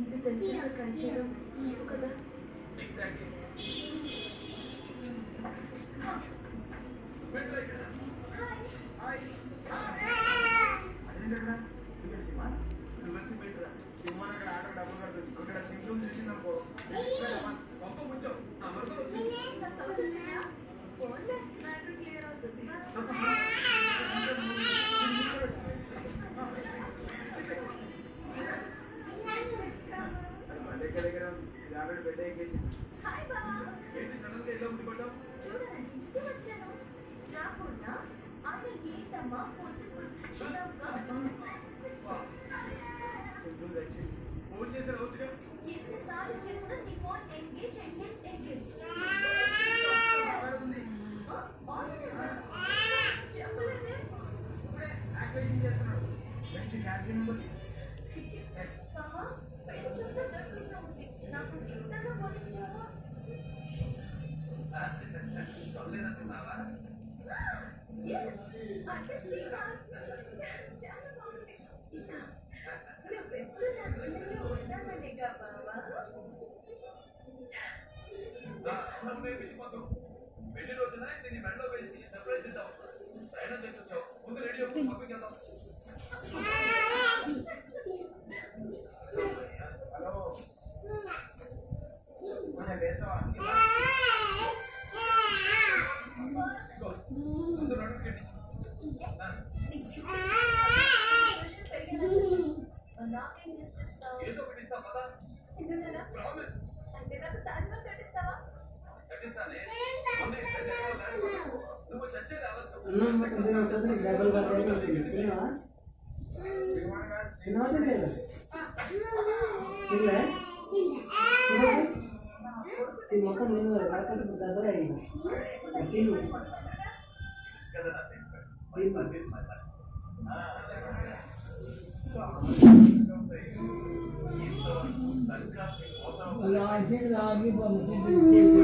ఇది తెలిసాక ట్రై చేయడం నీకు కదా. ఎగ్జాక్ట్లీ. అదేంటక్కడ సినిమా నువ్వు కలిసి పెట్టరా సినిమా అక్కడ ఆటో డబ్బులు కడుతుంది ఇక్కడ సింపుల్ చేసిందనుకో గొప్ప కూర్చో నా వరకు క్లియర్ అవుతుంది. దగ్గర ఆల్రెడీ బెడ్ ఎక్కేసి హాయ్ బాబా. ఏంటి సడన్ గా ఎలా ఉండిపోతావు? చూడండి ఇంటికి వచ్చాను. రాకుండా ఆయన ఏంటమ్మా పొద్దు సింపుల్ తెచ్చి ఫోన్ చేసి రావచ్చుగా. ఎన్నిసార్లు చేసినా నీ ఫోన్ ఎంగేజ్ ఎంగేజ్ ఎంగేజ్ చెప్పలేదే. ఇప్పుడే యాక్టివేషన్ చేస్తున్నాడు. మంచి ఫ్యాన్సీ నెంబర్ చూస్తే దగ్గరగా ఉంది. నాకు ఇంటర్లో పోనిచ్చావా? చదివేదంటున్నావా? అంటే శ్రీకాంత్ చాలా బాగుంది. ఇంకా నువ్వెప్పుడు నా గుండెలో ఉంటాననే బాబా. పిచ్చిపోతావు. పెళ్లి రోజున దీన్ని మెడలో వేసి సర్ప్రైజ్ ఇద్దాం. ప్రయాణం చేసి వచ్చావు. ముందు రెడీ అవ్వు, షాపింగ్ వెళ్దాం. హలో కొంచెం వేస్తావా? ముందు రెండు టికెట్ నాకేం చేస్తావు? ఏదో ఒకటి ఇస్తా పదా. నిజంగానా? ప్రామిస్. అంటే నాకు తాజ్మహల్ కట్టిస్తావా? కట్టిస్తానే. నువ్వు చచ్చేది ఆలస్యం. మొత్తం నేను రాకపోతే డబ్బులు అయింది కదా నా సెంటర్. సర్వీస్ మాట आगे आगे